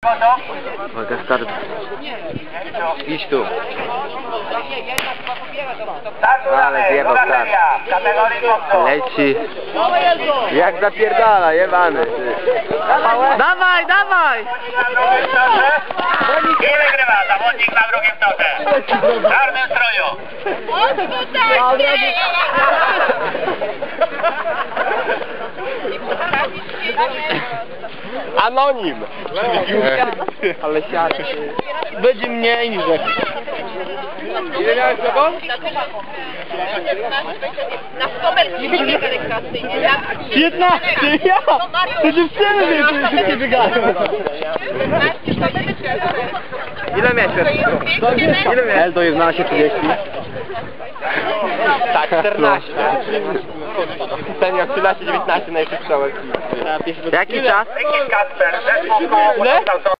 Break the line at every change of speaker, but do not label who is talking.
Uwaga, start. Idź tu. Ale zjebał start. Leci. Jak zapierdala, jebany. Dawaj, dawaj!
I wygrywa zawodnik na drugim torze. W czarnym stroju.
Anonim!
Ale siadł.
Będzie mniej niż
Ile miałeś z tobą?
Na komercji biegnie rekreacyjnie.
15! Ja! To dziewczyny więcej szybciej biegają!
Ile miałeś? Ile miałeś?
L to 11:30. Tak, 14. Ten miał 13-19 najszybszy.
Jaki czas?
Kasper, zespół